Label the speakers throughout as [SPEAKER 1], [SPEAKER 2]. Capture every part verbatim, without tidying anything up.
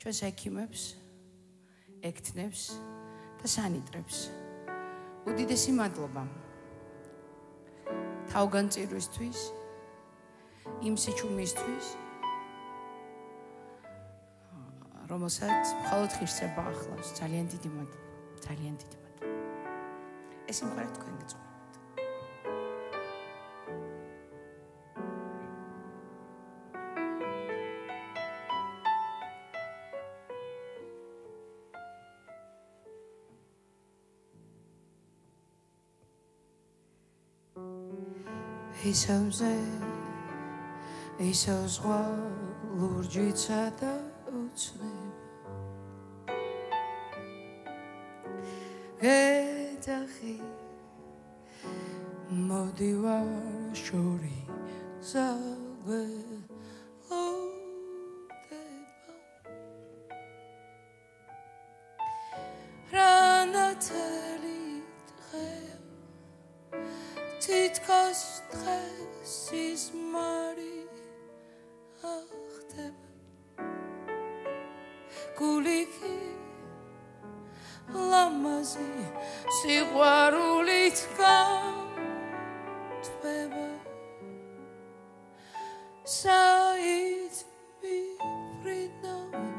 [SPEAKER 1] ჩვენს ექიმებს, ექთნებს და სანიტრებს. უდიდესი მადლობა თავგანწირვისთვის, იმ სიჩუმისთვის, რომელსაც მხოლოდ ღირსება ახლავს. ძალიან დიდი მადლობა, ძალიან დიდი მადლობა. ეს იმღერა თქვენ გეწყობათ. ისევზე ისევ ზღვა ლურჯიცა და უცნება გეძახი მოდივარ შორი ზაგვე ლოდება რანათელი დღე თითქოს დღეს ის მარი ახდება გულიკი ლამაზი სიყვარულით გამწვება საით მიფრინავენ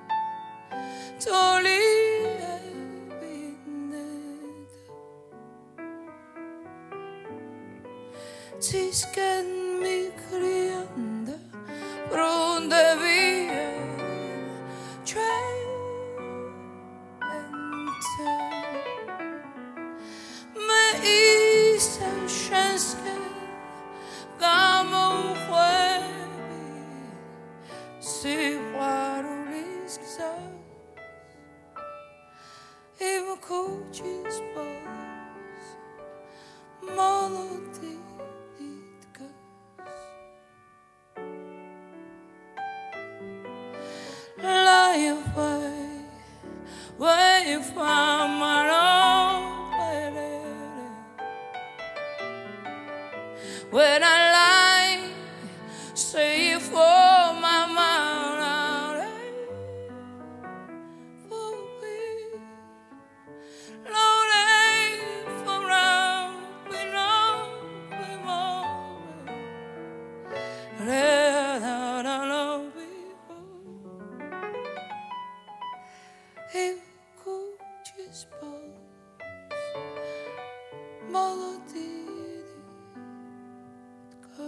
[SPEAKER 1] თოლიები ნედა ცისკენ მიქრიან და ბრუნდებიან მე ისევ შენსკენ გამოვყვები სიყვარულის გზას იმ ქუჩის ბოლოს молодый Life way, way from my own when I lie, say for my mind, for me, lonely for round, we know we won't. Im kuchis bos молодидка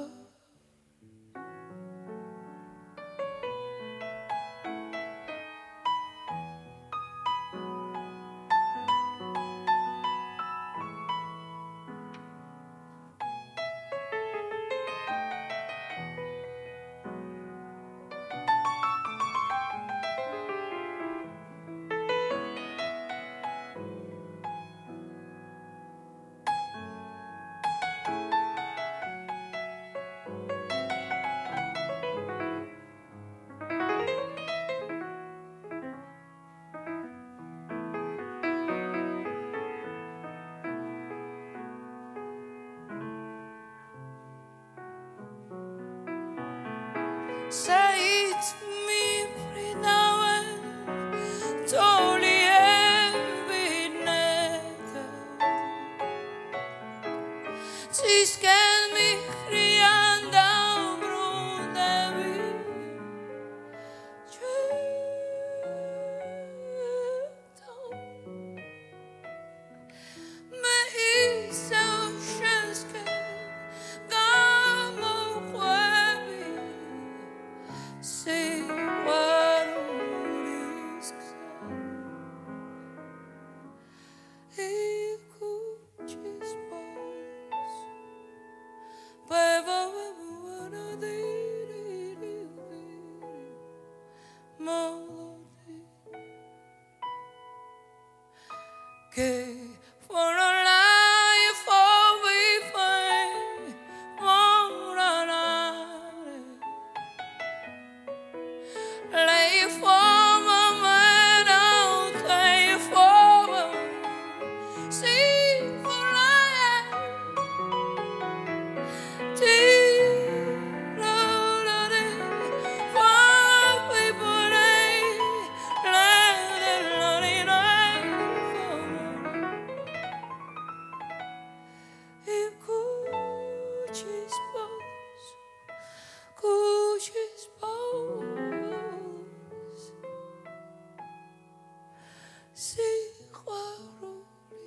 [SPEAKER 1] Said me prinawen toliyevi neta Tisken mi krianda brundevi Me isau shenske Say what is he could just boss Beva wana diri Molody Que for a life all we find won't run Lay for my man out, lay for see for life. Tea, road, for people, სიყვარული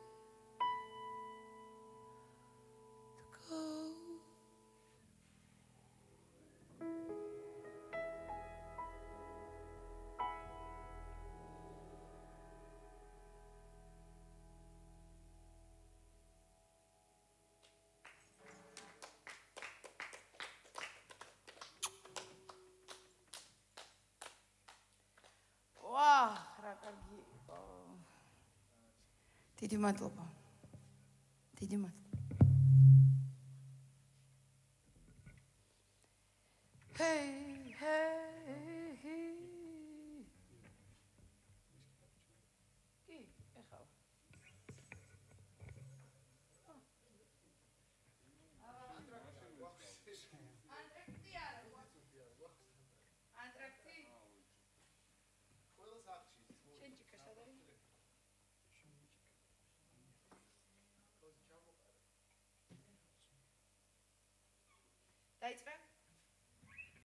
[SPEAKER 1] დგო დიდი მადლობა. დიდი მადლობა. ჰეი, ჰეი. კი, ეხლა. ანტრაქტი არა. ანტრაქტი. ყველა საათში. შენჭიკა სად არის? დაიწყე?